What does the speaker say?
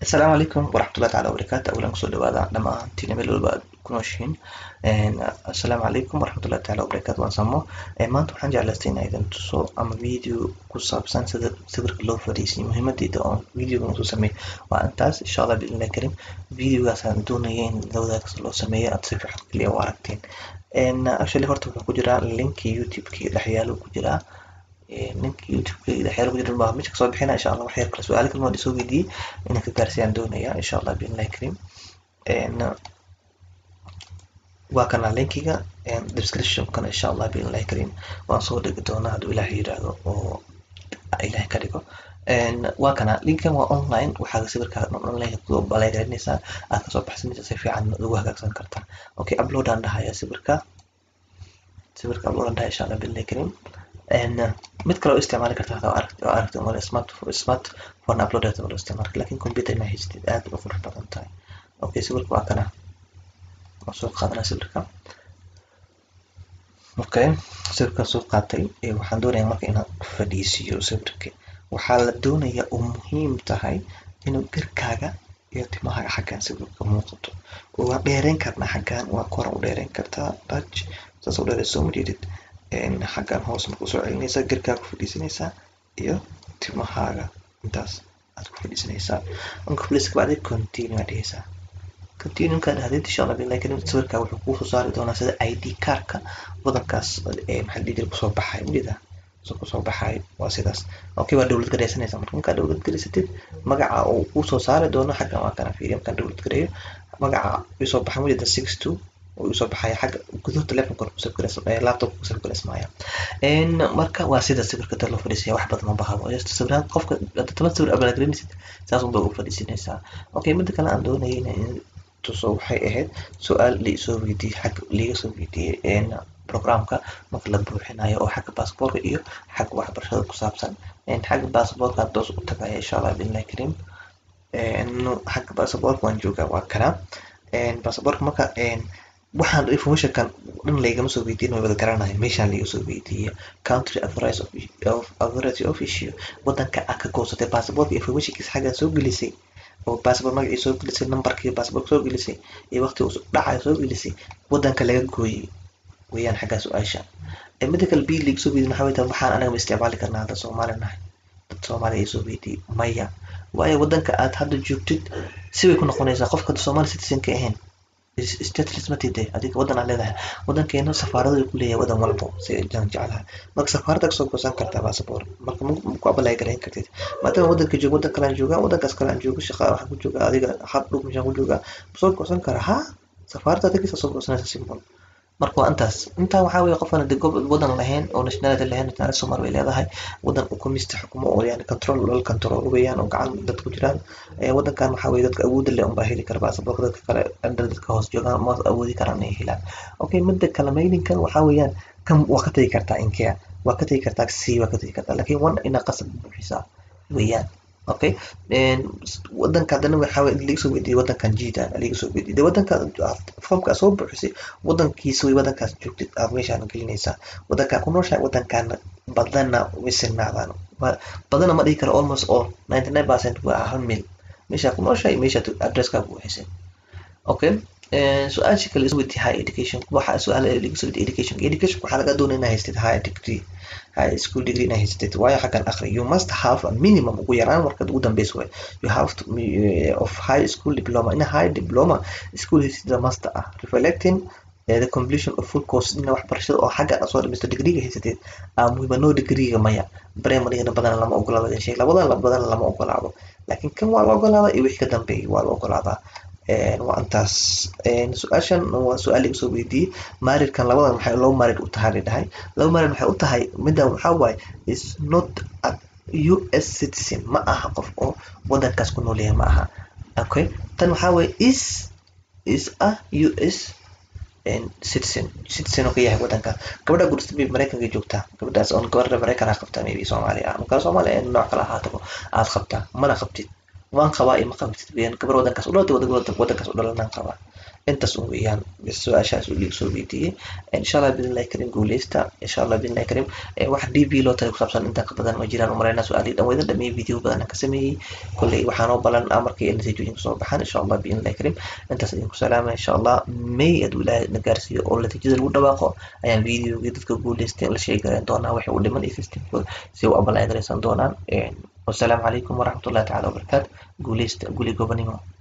السلام عليكم ورحمة الله تعالى وبركاته. أولا kusoo dhawaada dhammaantiin meel walba aad ku nooshihiin. Assalaamu calaykum waraxmatullahi taala wabarakaatu. Waan samo maanta waxaan jeclaystay inaan idin tuso ama video ku saabsan sida sawirka loo fadhiisiyo. Muhiimadeyda oo videogan usoo sameeyo waa intaas. Insha Allah biidhnillahi karim videogaas aan doonaya in labadaas loo sameeyo aad si fiican kaliya u aragteen. Actually horta wuxuu ku jiraa linki YouTube-kii dhexyaalo ku jiraa. Ninka YouTube-kii dhexyaalo ku jira baa meesha kasoo bixinaa. Insha Allah wax yar kale su'aalo kale oo soo weydiiyey inaan ka gaarsiiyaan doonaya insha Allah biidhnillahi karim. waa kana linkiga description-kana insha Allah biidhnillahi karim waan soo dhigi doonaa hadduu Ilaahay yiraahdo oo Ilaahay ka dhigo. waa kana linkan waa online waxaa sawirkaaga online ku balagaynaysaa aad ka soo baxsanaysaa si fiican ugu hagaagsan kartaa. Okay, upload aan dhahayaa sawirka upload aan dhahayaa insha Allah biidhnillahi karim. mid kale oo isticmaali kartaa hadda aragti oo smartphone upload oo isticmaali laakiin computer ma haystid aad u qurux badan tahay. Okay, sawirka waa kana soo qaadanaa sawirka. Okay, sawirka soo qaatay waxaan doonayaa marka inaan fadhiisiyo sawirka. waxaa la doonayaa oo muhiim tahay inuu garkaaga iyo timahaaga xaggan sawirka muuqato. waa dheerayn karnaa xaggan waa kor u dheerayn kartaa touch saas u dheerayso ma jeedid. xaggan hoos markuu soo celinaysaa garkaaga ku fadhiisanaysaa iyo timahaaga intaas aad ku fadhiisanaysaa. marka fadhiiska bacdi continue aad dhehaysaa. continue ka dhahdid insha Allah biidhnillahi karim sawirka wuxuu kuu soo saari doonaa sida ID card-ka wadankaas maxaa la dhihi jiray kusoo baxay ujeedaa kusoo baxay waa sidaas. Okay, waa dowlad gareysanaysaa markaa dowlad gareysatid magaca uu kuu soo saari doono xaggan waa kana fiiriyo markaan dowlad gareeyo magaca uu soo baxay ujeeda 62 oo uu soo baxay xagga gudaha telefoonka ku soo gareysmaya laptop ku soo gareysmaya. marka waa sida sawirka loo fadhiisiyo wax badan ma bahabo just sawirada qofka toban sawir aad gareynaysid saas un baa u fadhiisinaysaa. Okay, mid kale aan doonayay in tuso waxay ahayd su'aal la soo weydiiyay xagga liiga soo weydiiyay programka marka la buuxinayo oo xagga passportka iyo xagga waxbarashada ku saabsan. xagga passportka doos u tagaya insha Allah biidhnillahi karim. xagga passportka waan joogaa waa kana. passportka marka waxaan information-kan dhan laygama soo weydiin way wada garanayo meeshaan laga soo weydiiyay country authority of issue wadanka aad ka goosatay passportka information-kiisa xaggan soo gelisay oo passport magaciisa soo gelisay numberkii passport soo gelisay iyo waqtiga uu dhacayo soo gelisay wadanka laga gooyay weeyaan xagga su'aasha. midda kale biil laga soo weydiin waxa weeye waxaan anaga ma isticmaali karnaa hadda Soomaali nahay dad Soomaali ay soo weydiiyay maya waayo wadanka aad hadda joogtid si way ku noqonaysaa qofka Soomaali citizen ka ahayn stateless ma tidde adiga wadan aan leedahay wadankeena safaarada ku leeyahay wadan walbo si jaan jeclahay marka safaarada ka soo goosan kartaa passport marka ku apply gareyn kartid maadaama wadanka joogo wadan kale aan joogaa wadankaas kale aan joogo shaqo waxaan ku joogaa adiga xaq dhug meeshaan ku joogaa soo goosan karaa ha safaarada adiga soo goosanaysa simple. marka waa intaa waxaa weeye qofkan hadii wadan lahayn oo nationality lahayn nationality Soomaali way leedahay wadan uu kumista xukumo oo yani control weeyaan oo gacan dad ku jiraan. wadankan waxaa weeye dadka awood leh un baa heli kara passport dadka kale dadka hoos joogaan ma awoodi karaan inay helaan. Okay, midda kale maydinkan waxaa weeyaan kan waa ka tagi kartaa inkea waa ka tagi kartaa si waa ka tagi kartaa laakiin wan ina qasab buuxisaa weeyaan. Okay, wadanka hadana waxa laga soo weydiiyay wadankan jiidan laga soo weydiiyay wadanka foomka soo buuxisay wadankiisa way wadankaas joogtid aad meeshaan gelinaysaa wadanka ku nooshahay wadankan badana wisinaadaan badana ma dhihi karo almost all 99% waa hal mil meesha ku nooshahay meesha address-ka buuxisay. Okay, su'aasha kale isoo weydiiyay high education waxa su'aal laga soo weydiiyay education waxaa laga doonayaa haystid high school degree na haystid waayo xaggan akhri you must have a minimum ugu yaraan markaad ugu dambeyso way you have to of high school diploma in a high diploma school haystid master reflecting the completion of full course in waxbarashada oo xaggan soo dhamaysto degree haystid muhiim no degree maya primary-ga badan lama ogolaado shay badan lama ogolaado laakiin kan waa la ogolaadaa iyo wixii ka dambeeyay waa la ogolaadaa. waa intaas. su'aashan waa su'aal laga soo weydiiyay maarirkan labadan maxay loo maarid u tahay dhahay laba maarid waxay u tahay midda waxa waaye is not a US citizen ma aha qof oo wadankaas ku nool yahay ma aha. Okay, tan waxa waaye is a US citizen oo ka yahay wadanka gabadha guursatay Mareykanka joogta gabadhaas oo gabadha Mareykan ah qabta maybe Soomaali ah marka Soomaali nooc kala ahaato aad qabta mana qabtid waan qabaa ima qabtid weeyaan gabar wadankaas u dhalatay wadankaas u dhalanaan qabaa intaas un weeyaan su-aashaas uu liiga soo weydiiyey insha allah biidnillahi karim guuleysta insha allah biidnillahi karim wax db loo tahay ku saabsan intaa ka badan ma jiraan umaleynaa su-aalihii dhan waydan dhameeyey video badan aan ka sameeyey kolley waxaanoo balan markii natiijooyinka soo baxaan insha allah biidnillahi karim intaas idinku salaama insha allah may aduu ilaahay na gaarsiiyo oo natiijada lagu dhawaaqo ayaan videogii dadka guuleystay la sheegayn doonaa waxay u dhiman iyo systemkooda si u abalaay garaysan doonaan wasalaamu calaykum waraxmatullahi tacaala wabarakaatu guuleysta guli gobanimo